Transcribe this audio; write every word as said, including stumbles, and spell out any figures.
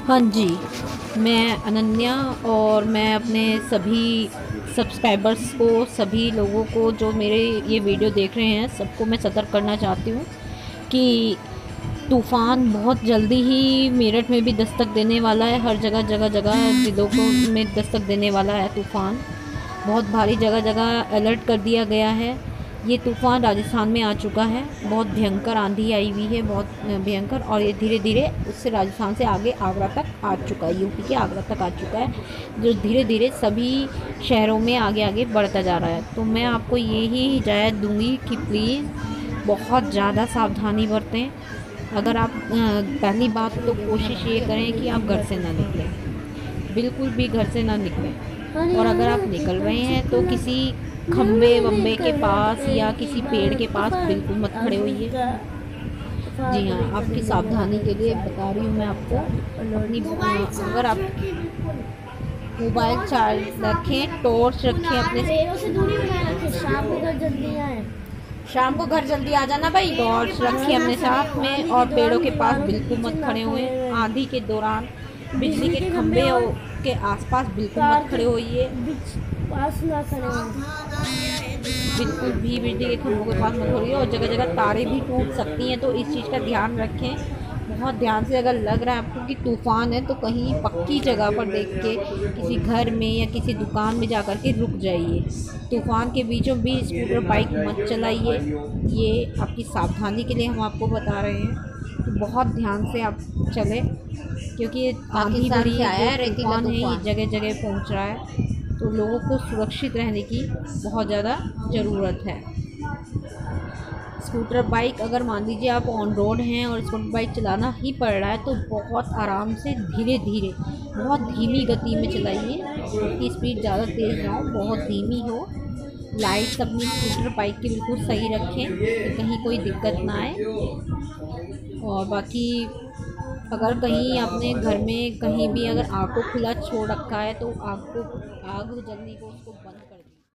हाँ जी, मैं अनन्या और मैं अपने सभी सब्सक्राइबर्स को, सभी लोगों को जो मेरे ये वीडियो देख रहे हैं, सबको मैं सतर्क करना चाहती हूँ कि तूफ़ान बहुत जल्दी ही मेरठ में भी दस्तक देने वाला है। हर जगह जगह जगह ज़िलों को में दस्तक देने वाला है तूफ़ान। बहुत भारी जगह जगह अलर्ट कर दिया गया है। ये तूफ़ान राजस्थान में आ चुका है। बहुत भयंकर आंधी आई हुई है, बहुत भयंकर, और ये धीरे धीरे उससे राजस्थान से आगे आगरा तक आ चुका है, यूपी के आगरा तक आ चुका है, जो धीरे धीरे सभी शहरों में आगे आगे बढ़ता जा रहा है। तो मैं आपको यही हिदायत दूंगी कि प्लीज़ बहुत ज़्यादा सावधानी बरतें। अगर आप पहली बात तो कोशिश ये करें कि आप घर से ना निकलें, बिल्कुल भी घर से ना निकलें। और अगर आप निकल रहे हैं तो किसी खम्बे वम्बे के पास या किसी पेड़ के पास बिल्कुल मत खड़े होइए। जी हाँ, आपकी सावधानी के लिए बता रही हूँ मैं आपको। अपनी अगर आप मोबाइल चार्ज रखें, टॉर्च रखें, अपने से दूरी बनाए रखें। शाम को घर जल्दी आए शाम को घर जल्दी आ जाना भाई। टॉर्च रखिए अपने साथ में, और पेड़ों के पास बिल्कुल मत खड़े हुए। आंधी के दौरान बिजली के खंभे के आसपास बिल्कुल मत खड़े होइए। पास ना खड़े हो, बिल्कुल भी बिजली के खंभों के पास मत होइए। और जगह जगह तारें भी टूट सकती हैं, तो इस चीज़ का ध्यान रखें बहुत ध्यान से। अगर लग रहा है आपको कि तूफ़ान है तो कहीं पक्की जगह पर देख के किसी घर में या किसी दुकान में जा कर के रुक जाइए। तूफ़ान के बीचों बीच स्कूटर बाइक मत चलाइए। ये आपकी सावधानी के लिए हम आपको बता रहे हैं, तो बहुत ध्यान से आप चलें, क्योंकि आंधी बड़ी तूफ़ान है, ये जगह जगह पहुंच रहा है। तो लोगों को सुरक्षित रहने की बहुत ज़्यादा ज़रूरत है। स्कूटर बाइक, अगर मान लीजिए आप ऑन रोड हैं और स्कूटर बाइक चलाना ही पड़ रहा है, तो बहुत आराम से धीरे धीरे बहुत धीमी गति में चलाइए। उसकी स्पीड ज़्यादा तेज़ ना हो, बहुत धीमी हो। लाइट्स अपनी स्कूटर बाइक की बिल्कुल सही रखें कि कहीं कोई दिक्कत ना आए। और बाकी अगर कहीं अपने घर में कहीं भी अगर आग को खुला छोड़ रखा है तो आग को आग जलने को उसको बंद